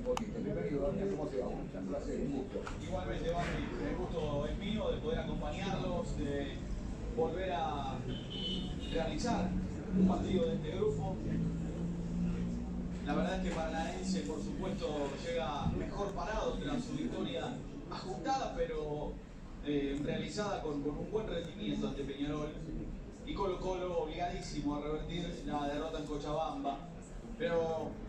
poquito. Bienvenido, Damián, ¿cómo te va? Un placer, un gusto. Igualmente, Bambi, el gusto es mío de poder acompañarlos, de volver a realizar un partido de este grupo. La verdad es que Paranaense, por supuesto, llega mejor parado tras su victoria ajustada, pero realizada con un buen rendimiento ante Peñarol. Y Colo Colo obligadísimo a revertir la derrota en Cochabamba. Pero